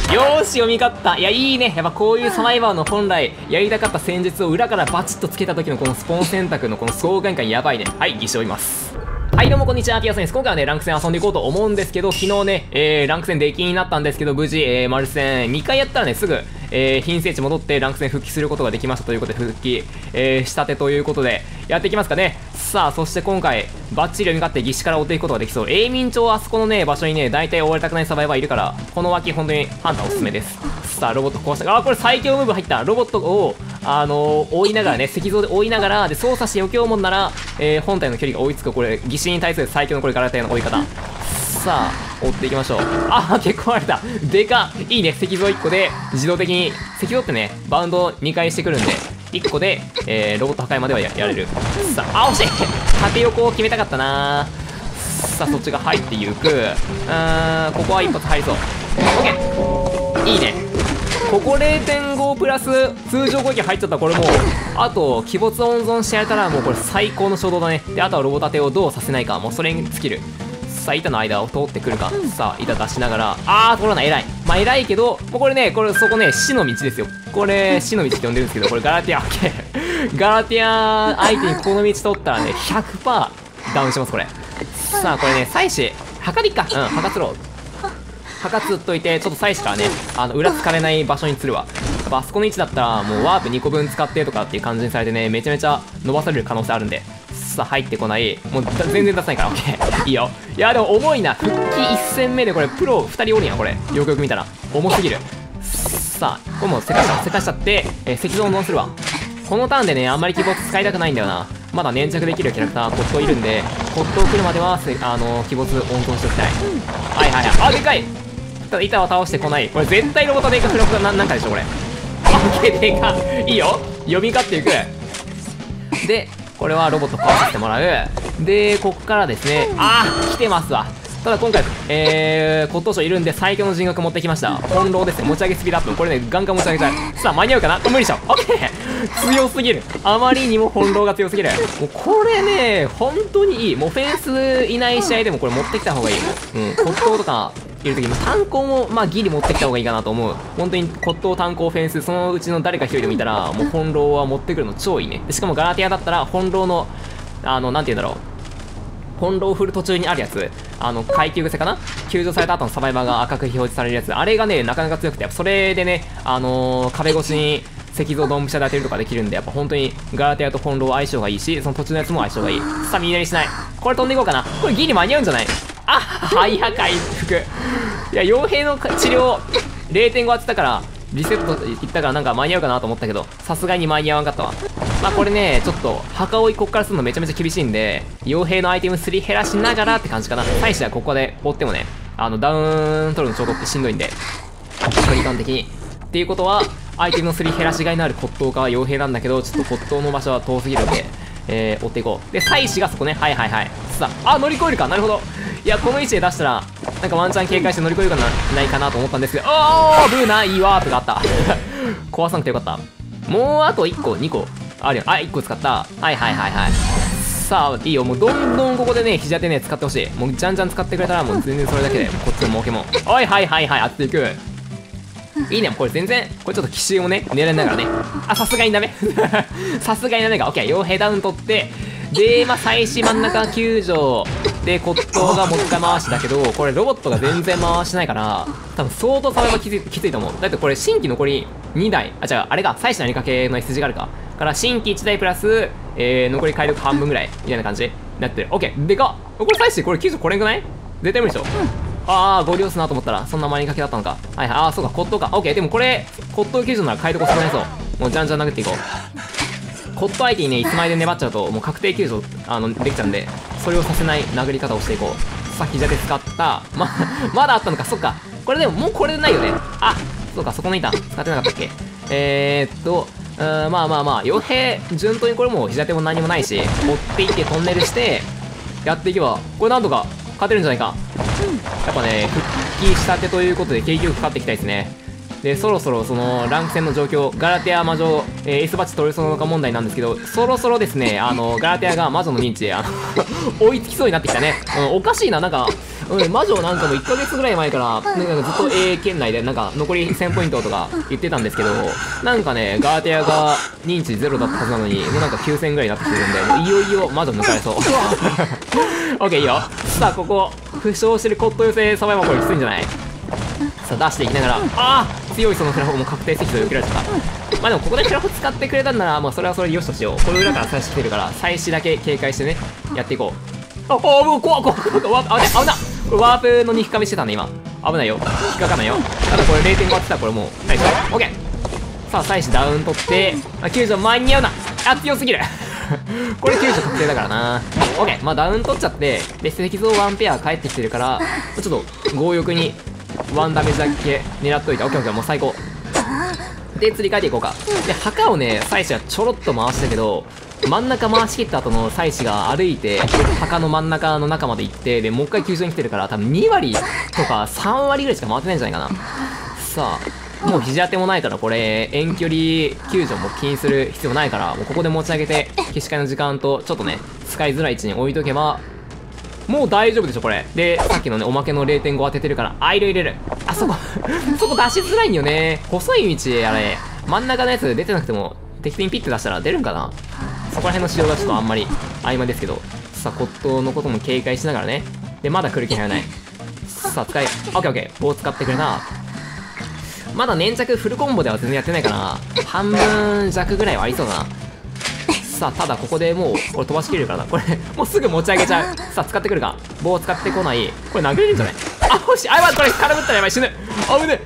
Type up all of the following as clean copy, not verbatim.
よーし、読み勝った。いや、いいね。やっぱこういうサバイバーの本来やりたかった戦術を裏からバチッとつけた時のこのスポン選択のこの爽快感やばいね。はい、義手をいます。はい、どうもこんにちは、ピアスです。今回はね、ランク戦遊んでいこうと思うんですけど、昨日ね、ランク戦出禁になったんですけど、無事、マル戦2回やったらね、すぐ、貧生地戻ってランク戦復帰することができましたということで、復帰、したてということで、やっていきますかね。さあ、そして今回、バッチリ読み勝って義手から追っていくことができそう。永民町あそこのね、場所にね、大体追われたくないサバイバーいるから、この脇、本当にハンターおすすめです。さあ、ロボット壊した。あ、これ最強ムーブ入った。ロボットを、追いながらね、石像で追いながら、で、操作して余興もんなら、本体の距離が追いつく、これ、義手に対する最強のこれ、ガラテヤの追い方。さあ、追っていきましょう。あ、結構割れた。でかっ。いいね、石像1個で、自動的に、石像ってね、バウンド2回してくるんで、1個で、ロボット破壊までは やれる。さあ、惜しい。縦横を決めたかったな。さあ、そっちが入っていく。ここは一発入りそう。OK。いいね。ここ 0.5 プラス通常攻撃入っちゃったらこれもうあと鬼没温存してやれたらもうこれ最高の衝動だね。であとはロボタテをどうさせないか、もうそれに尽きる。さあ板の間を通ってくるか。さあ板出しながら通らない。偉い。まあ偉いけどもうこれね、そこね死の道ですよ。これ死の道って呼んでるんですけど、これガラティア OK ガラティア相手にこの道通ったらね 100% ダウンします。これさあこれね祭司はかりかはかつろう。はかつっといて、ちょっと祭司からね、裏つかれない場所に釣るわ。やっぱあそこの位置だったら、もうワープ2個分使ってとかっていう感じにされてね、めちゃめちゃ伸ばされる可能性あるんで。さあ、入ってこない。もう全然出さないから、オッケー。いいよ。いや、でも重いな。復帰1戦目でこれ、プロ2人おるやん、これ。よくよく見たら。重すぎる。さあ、これもせかしちゃって、石像をノンするわ。このターンでね、あんまり鬼没使いたくないんだよな。まだ粘着できるキャラクター、コットいるんで、コット来るまでは、鬼没温存しておきたい。はいはいはい。でかい。板を倒してこない。これ絶対ロボットでかフラフラなんかでしょこれ。オッケー、でかいいよ。読み勝っていく。でこれはロボット壊させてもらう。でこっからですね、来てますわ。ただ今回骨董賞いるんで最強の人格持ってきました。翻弄ですね。持ち上げスピードアップ。これねガンガン持ち上げちゃう。さあ間に合うかな。無理でしょ。オッケー。強すぎる。あまりにも翻弄が強すぎる。もうこれね本当にいい。もうフェンスいない試合でもこれ持ってきた方がいい。骨董とかいるときも炭鉱もギリ持ってきた方がいいかなと思う。本当に骨董炭鉱フェンスそのうちの誰か一人で見たらもう翻弄は持ってくるの超いいね。でしかもガラティアだったら翻弄のなんて言うんだろう、翻弄振る途中にあるやつ、階級癖かな、救助された後のサバイバーが赤く表示されるやつ、あれがねなかなか強くて、それでね壁越しに石像ドンピシャで当てるとかできるんで、やっぱ本当にガラテアと翻弄相性がいいし、その途中のやつも相性がいい。さあ右なりしない。これ飛んでいこうかな。これギリ間に合うんじゃない。はい破回復。いや傭兵の治療 0.5 当てたからリセットいったからなんか間に合うかなと思ったけど、さすがに間に合わんかったわ。まあこれねちょっと墓追いこっからするのめちゃめちゃ厳しいんで、傭兵のアイテムすり減らしながらって感じかな。大使はここで追ってもねダウン取るのちょうどってしんどいんで、距離感的にっていうことはアイテムのすり減らしがいのある骨董か傭兵なんだけど、ちょっと骨董の場所は遠すぎるんで追っていこう。で祭司がそこね。はいはいはい。さあ乗り越えるか。なるほど。いやこの位置で出したらなんかワンチャン警戒して乗り越えるかないかなと思ったんですけど、ブーナいいワープがあった。壊さなくてよかった。もうあと1個2個あるよ。1個使った。はいはいはいはい。さあいいよ。もうどんどんここでね肘当てね使ってほしい。もうじゃんじゃん使ってくれたらもう全然それだけでこっちの儲けもはいはいはいはい。当てていく。いいね。これ全然これちょっと奇襲もね狙いながらね。さすがにダメ。さすがにダメが OK。傭兵ダウン取ってで祭司真ん中救助で骨董がもう一回回しだけど、これロボットが全然回してないから多分相当サバイバーきついと思う。だってこれ新規残り2台違うあれが祭司のやりかけの S 字があるから新規1台プラス、残り火力半分ぐらいみたいな感じになってる。 OK でかっ。これ祭司これ救助これんくない。絶対無理でしょ。ゴリ押すなと思ったらそんな回りかけだったのか。はいはい。そうか骨董か。 OK でもこれ骨董救助なら買いどこ少ないそう。もうじゃんじゃん殴っていこう。骨董相手にね、いつまで粘っちゃうと、もう確定救助、できちゃうんで、それをさせない殴り方をしていこう。さっき膝で使った。まだあったのか、そっか。これでも、もうこれでないよね。そうか、そこの板、使ってなかったっけ。まあ、傭兵、順当にこれも膝手も何もないし、持っていってトンネルして、やっていけば、これなんとか勝てるんじゃないか。やっぱね、復帰したてということで、景気よく勝っていきたいですね。でそろそろそのランク戦の状況、ガラテア魔女、S バッチ取れそうなのか問題なんですけど、そろそろですねガラテアが魔女の認知で追いつきそうになってきたね。おかしいな。なんか魔女なんかも1ヶ月ぐらい前から、なんかずっと A 圏内で、なんか残り1000ポイントとか言ってたんですけど、なんかね、ガーティアが認知ゼロだったはずなのに、もうなんか9000ぐらいになってきてるんで、もういよいよ魔女抜かれそう。オッケーいいよ。さあ、ここ、負傷してるコット寄せサバイバーこれきついんじゃない？さあ、出していきながら、強いそのフラフも確定積で受けられちゃった。まあでもここでフラフ使ってくれたんなら、まあそれはそれでよしとしよう。この裏から最初来てるから、最初だけ警戒してね、やっていこう。もう怖っ、危なっ。これワープの2引かみしてたね、今。危ないよ。引っかかんないよ。ただこれ 0.5 ってたらこれもう、ナイス。オッケー。さあ、最初ダウン取って、救助間に合うな。強すぎる。これ救助確定だからな。オッケー。まあダウン取っちゃって、で、石像ワンペア帰ってきてるから、ちょっと強欲にワンダメージだけ狙っといて。オッケーオッケー、もう最高。で、釣り替えていこうか。で、墓をね、祭司はちょろっと回したけど、真ん中回し切った後の祭司が歩いて、墓の真ん中の中まで行って、で、もう一回救助に来てるから、多分2割とか3割ぐらいしか回ってないんじゃないかな。さあ、もう肘当てもないから、これ、遠距離救助も気にする必要ないから、もうここで持ち上げて、消し替えの時間と、ちょっとね、使いづらい位置に置いとけば、もう大丈夫でしょ、これ。で、さっきのね、おまけの 0.5 当ててるから、入れる。そこ出しづらいんよね。細い道、あれ。真ん中のやつ出てなくても、適当にピッて出したら出るんかな。そこら辺の仕様がちょっとあんまり曖昧ですけど。さあ、骨董のことも警戒しながらね。で、まだ来る気配はない。さあ、オッケーオッケー。棒使ってくれな。まだ粘着フルコンボでは全然やってないかな。半分弱ぐらいはありそうだな。さあ、ただここでもう、これ飛ばしきれるからな。これ、もうすぐ持ち上げちゃう。さあ、使ってくるか。棒使ってこない。これ殴れるんじゃない？欲しい。待って、これ空振ったらやばい、死ぬ。危ね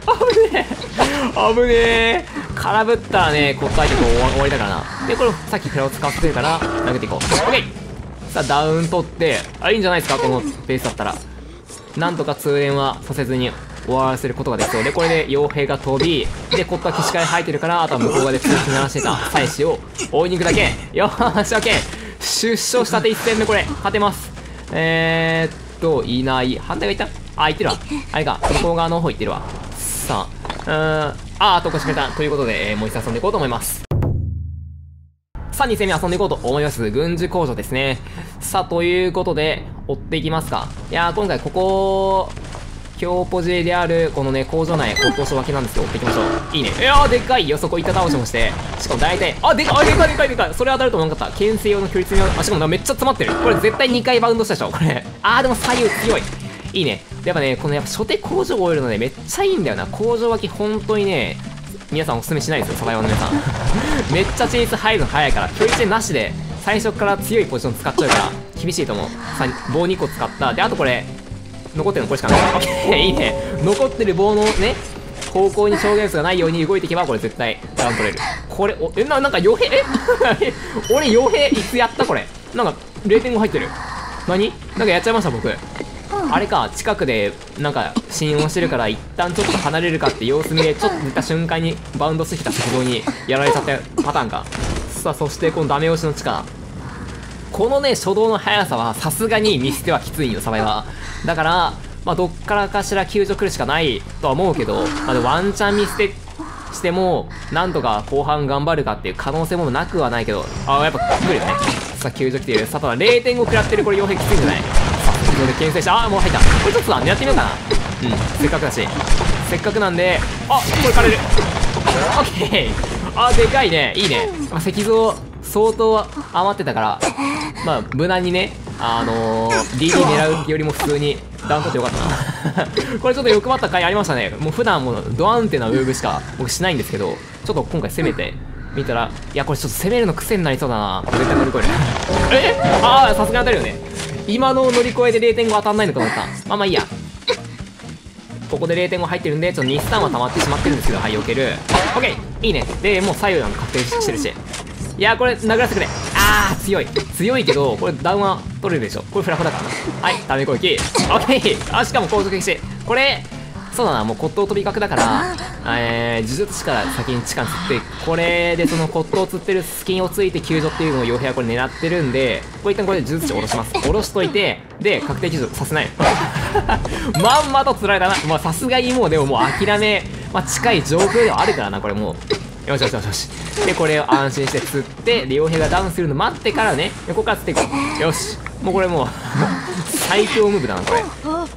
え。空振ったらね、こっから結構終わりだからな。で、これ、さっきフラを使ってるから、投げていこう。オッケー。さあ、ダウン取って、いいんじゃないですか、このペースだったら。なんとか通連はさせずに終わらせることができそうで、これで傭兵が飛び、で、こっから起死回生えてるから、あとは向こう側で通知鳴らしてた祭司を追いに行くだけ。よーし、オッケー。出生したて1戦目、これ、勝てます。いない。反対がいた？行ってるわ。あれか、向こう側の方行ってるわ。さあ、あとこしてくれた。ということで、もう一度遊んでいこうと思います。さあ、2戦目遊んでいこうと思います。軍需工場ですね。さあ、ということで、追っていきますか。いやー、今回ここ、強ポジである、このね、工場内、骨董所分けなんですけど、追っていきましょう。いいね。いやー、でっかいよ。そこ板倒しもして。しかも大体、でかい。それ当たると思わなかった。牽制用の距離詰め、しかもめっちゃ詰まってる。これ絶対2回バウンドしたでしょ、これ。でも左右強い。いいね。やっぱね、このやっぱ初手工場を終えるのね、めっちゃいいんだよな。工場脇本当にね、皆さんおすすめしないですよ、サバイバーの皆さん。めっちゃチェイス入るの早いから、距離戦なしで、最初から強いポジション使っちゃうから、厳しいと思う。棒2個使った。で、あとこれ、残ってるのこれしかない。オッケー、いいね。残ってる棒のね、方向に障害物がないように動いていけば、これ絶対ダウン取れる。これ、なんか傭兵俺傭兵いつやったこれ。なんか 0.5 入ってる。何なんかやっちゃいました僕。あれか、近くでなんか信用してるから一旦ちょっと離れるかって様子見でちょっと出た瞬間にバウンドしてきた速度にやられちゃったパターンか。さあ、そしてこのダメ押しの力。このね、初動の速さはさすがに見捨てはきついよ、サバイバー。だから、まあどっからかしら救助来るしかないとは思うけど、でワンチャン見捨てしても、なんとか後半頑張るかっていう可能性もなくはないけど、やっぱ来るよね。さあ、救助来ている。さあ、ただ 0.5 食らってるこれ傭兵きついんじゃない？さあ、先ほどで牽制して、もう入った。これちょっと狙ってみようかな。せっかくだし。せっかくなんで、これ枯れる。オッケー。でかいね。いいね。石像、相当余ってたから、まあ、無難にね、DD 狙うよりも普通にダウン取ってよかったな。これちょっと欲張った回ありましたね。もう普段もドアンテなウェブしか僕しないんですけど、ちょっと今回攻めてみたら、いや、これちょっと攻めるの癖になりそうだな。絶対乗り越える。さすがに当たるよね。今の乗り越えで 0.5 当たんないのかと思った。まあいいや。ここで 0.5 入ってるんで、ちょっと2スタンは溜まってしまってるんですけど、はい、避ける。オッケーいいね。で、もう左右なの確定してるし。いやー、これ殴らせてくれ。強い。強いけど、これダウンは取れるでしょ。これフラフラだからな。はい、ダメ攻撃。オッケー。しかも高速撃死。これ、そうだな、もう骨董飛び角だから、呪術師から先に地下に釣って、これでその骨董を釣ってるスキンをついて救助っていうのを傭兵はこれ狙ってるんで、こういったこれで呪術師を下ろします。下ろしといて、で、確定救助させない。まんまと釣られたな。まあさすがにもう、でももう諦め、近い状況ではあるからな、これもう。よし。で、これを安心して釣って、で、傭兵がダウンするの待ってからね、ここから釣っていこう。よし。もうこれもう、最強ムーブだな、これ。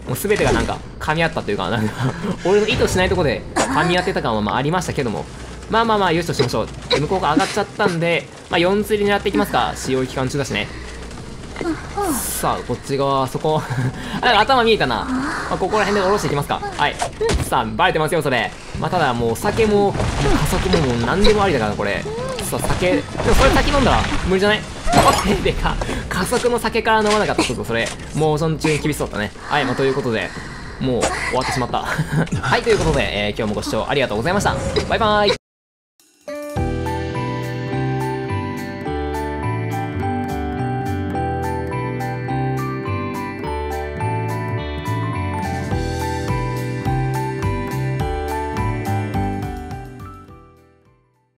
もう全てがなんか噛み合ったというか、なんか俺の意図しないところで噛み合ってた感はまあありましたけども、まあまあまあよしとしましょう。向こうが上がっちゃったんで、まあ4釣り狙っていきますか。使用期間中だしね。さあこっち側そこ頭見えたな、まあ、ここら辺で下ろしていきますか。はい、さあバレてますよそれ。まあただもう酒も加速ももう何でもありだからこれ。さあ酒でもそれ先飲んだら無理じゃない？でか加速の酒から飲まなかった。それモーション中に厳しそうだったね。はい、まあということでもう終わってしまったはい、ということで、今日もご視聴ありがとうございました。バイバーイ。